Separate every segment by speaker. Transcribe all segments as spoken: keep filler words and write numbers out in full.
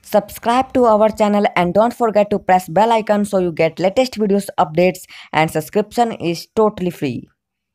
Speaker 1: Subscribe to our channel and don't forget to press bell icon so you get latest videos updates, and subscription is totally free.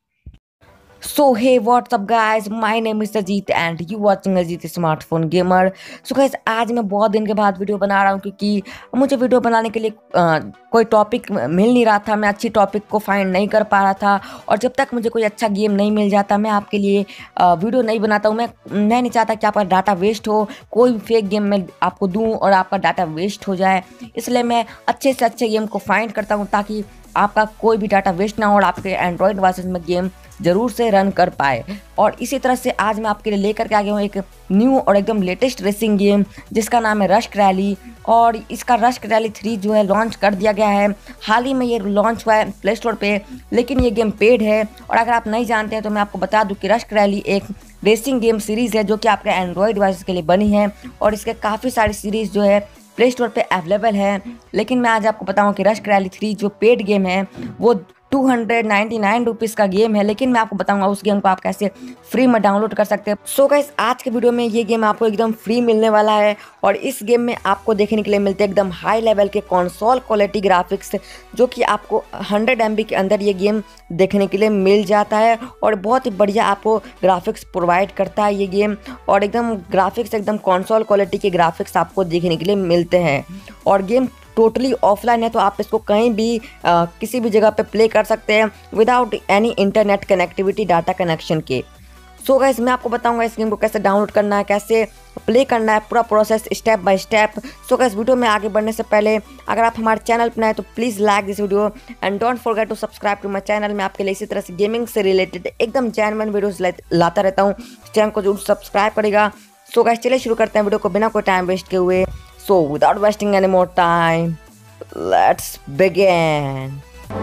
Speaker 1: So hey, what's up guys, my name is Ajit and you watching Ajit Smartphone Gamer. So guys, आज मैं बहुत दिन के बाद video बना रहा हूँ क्योंकि मुझे वीडियो बनाने के लिए आ, कोई टॉपिक मिल नहीं रहा था। मैं अच्छी टॉपिक को फाइंड नहीं कर पा रहा था और जब तक मुझे कोई अच्छा गेम नहीं मिल जाता मैं आपके लिए आ, वीडियो नहीं बनाता हूँ। मैं मैं नहीं चाहता कि आपका डाटा वेस्ट हो, कोई फेक गेम मैं आपको दूँ और आपका डाटा वेस्ट हो जाए। इसलिए मैं अच्छे से अच्छे गेम को फाइंड करता हूँ ताकि आपका कोई भी डाटा वेस्ट ना हो और आपके एंड्रॉयड डिवाइसेस में गेम ज़रूर से रन कर पाए। और इसी तरह से आज मैं आपके लिए लेकर के आ गया हूँ एक न्यू और एकदम लेटेस्ट रेसिंग गेम जिसका नाम है रश्क रैली। और इसका रश्क रैली थ्री जो है लॉन्च कर दिया गया है। हाल ही में ये लॉन्च हुआ है प्ले स्टोर पे, लेकिन ये गेम पेड है। और अगर आप नहीं जानते हैं तो मैं आपको बता दूं कि रश्क रैली एक रेसिंग गेम सीरीज़ है जो कि आपके एंड्रॉयड डिवाइस के लिए बनी है और इसके काफ़ी सारी सीरीज़ जो है प्ले स्टोर पे अवेलेबल है। लेकिन मैं आज आपको बताऊं कि रश्क रैली थ्री जो पेड गेम है वो two hundred ninety nine rupees का गेम है, लेकिन मैं आपको बताऊंगा उस गेम को आप कैसे फ्री में डाउनलोड कर सकते हैं। सो गाइस, आज के वीडियो में ये गेम आपको एकदम फ्री मिलने वाला है और इस गेम में आपको देखने के लिए मिलते हैं एकदम हाई लेवल के कंसोल क्वालिटी ग्राफिक्स जो कि आपको हंड्रेड एम बी के अंदर ये गेम देखने के लिए मिल जाता है और बहुत ही बढ़िया आपको ग्राफिक्स प्रोवाइड करता है ये गेम। और एकदम ग्राफिक्स एकदम कंसोल क्वालिटी के ग्राफिक्स आपको देखने के लिए मिलते हैं और गेम टोटली ऑफलाइन है, तो आप इसको कहीं भी आ, किसी भी जगह पे प्ले कर सकते हैं without any internet connectivity data connection के। सो गाइस, मैं आपको बताऊंगा इस गेम को कैसे डाउनलोड करना है, कैसे प्ले करना है, पूरा process step by step. So guys, video में आगे बढ़ने से पहले अगर आप हमारे चैनल पर नए तो please like this video and don't forget to subscribe to my channel. मैं आपके लिए इसी तरह से गेमिंग से रिलेटेड एकदम जेन्युइन वीडियोस लाता रहता हूँ। चैनल को जरूर सब्सक्राइब करेगा। सो गाइस, चलिए शुरू करते हैं वीडियो को बिना कोई टाइम वेस्ट किए हुए। So without wasting any more time, let's begin.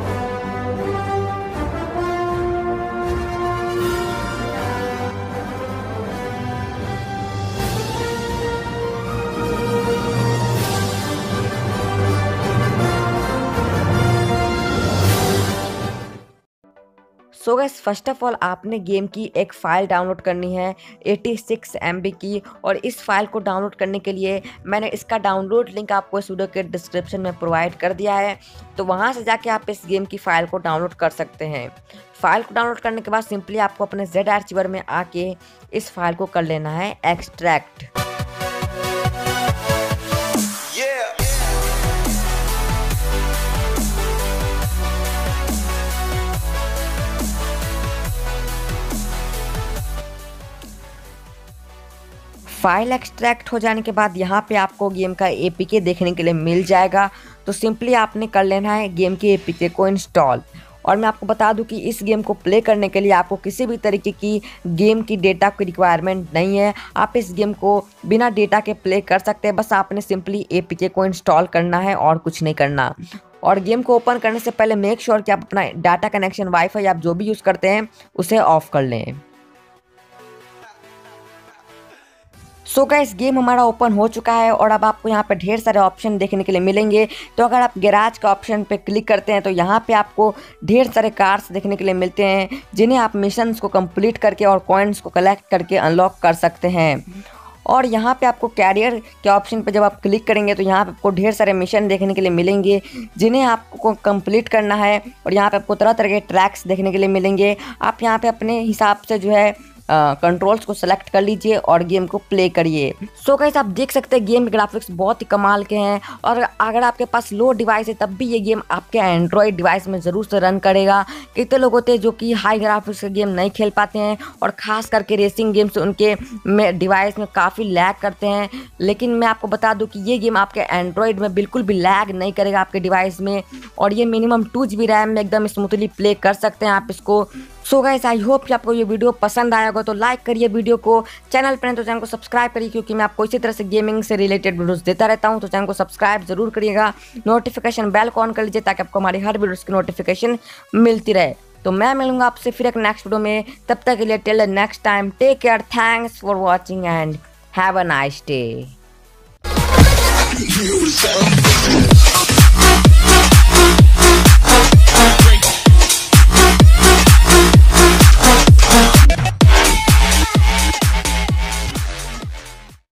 Speaker 1: So guys, first of all आपने गेम की एक फ़ाइल डाउनलोड करनी है एटी सिक्स एम बी की। और इस फाइल को डाउनलोड करने के लिए मैंने इसका डाउनलोड लिंक आपको इस वीडियो के डिस्क्रिप्शन में प्रोवाइड कर दिया है, तो वहां से जाके आप इस गेम की फ़ाइल को डाउनलोड कर सकते हैं। फाइल को डाउनलोड करने के बाद सिंपली आपको अपने जेड आर्चिवर में आके इस फाइल को कर लेना है एक्सट्रैक्ट। फाइल एक्सट्रैक्ट हो जाने के बाद यहाँ पे आपको गेम का ए पी के देखने के लिए मिल जाएगा, तो सिंपली आपने कर लेना है गेम के ए पी के को इंस्टॉल। और मैं आपको बता दूं कि इस गेम को प्ले करने के लिए आपको किसी भी तरीके की गेम की डेटा की रिक्वायरमेंट नहीं है। आप इस गेम को बिना डेटा के प्ले कर सकते हैं, बस आपने सिंपली ए पी के को इंस्टॉल करना है और कुछ नहीं करना। और गेम को ओपन करने से पहले मेक श्योर कि आप अपना डाटा कनेक्शन वाईफाई आप जो भी यूज़ करते हैं उसे ऑफ कर लें। सो गाइस, गेम हमारा ओपन हो चुका है और अब आपको यहाँ पे ढेर सारे ऑप्शन देखने के लिए मिलेंगे। तो अगर आप गैराज का ऑप्शन पे क्लिक करते हैं तो यहाँ पे आपको ढेर सारे कार्स देखने के लिए मिलते हैं जिन्हें आप मिशंस को कंप्लीट करके और कॉइन्स को कलेक्ट करके अनलॉक कर सकते हैं। और यहाँ पे आपको कैरियर के ऑप्शन पे जब आप क्लिक करेंगे तो यहाँ पे आपको ढेर सारे मिशन देखने के लिए मिलेंगे जिन्हें आपको कंप्लीट करना है। और यहाँ पे आपको तरह तरह के ट्रैक्स देखने के लिए मिलेंगे। आप यहाँ पे अपने हिसाब से जो है कंट्रोल्स uh, को सेलेक्ट कर लीजिए और गेम को प्ले करिए। सो गाइस, आप देख सकते हैं गेम के ग्राफिक्स बहुत ही कमाल के हैं और अगर आपके पास लो डिवाइस है तब भी ये गेम आपके एंड्रॉयड डिवाइस में ज़रूर से रन करेगा। कितने लोग होते हैं जो कि हाई ग्राफिक्स के गेम नहीं खेल पाते हैं और ख़ास करके रेसिंग गेम्स उनके में डिवाइस में काफ़ी लैग करते हैं, लेकिन मैं आपको बता दूँ कि ये गेम आपके एंड्रॉयड में बिल्कुल भी लैग नहीं करेगा आपके डिवाइस में। और ये minimum two G B RAM में एकदम स्मूथली प्ले कर सकते हैं आप इसको। सो गाइस, आई होप कि आपको ये वीडियो पसंद आया होगा, तो लाइक करिए वीडियो को। चैनल पर तो चैनल को सब्सक्राइब करिए क्योंकि मैं आपको इसी तरह से गेमिंग से रिलेटेड वीडियोस देता रहता हूं, तो चैनल को सब्सक्राइब जरूर करिएगा। नोटिफिकेशन बेल को ऑन कर लीजिए ताकि आपको हमारी हर वीडियोस की नोटिफिकेशन मिलती रहे। तो मैं मिलूंगा आपसे फिर एक नेक्स्ट वीडियो में, तब तक के लिए till the next time, take care, thanks for watching and have a nice day.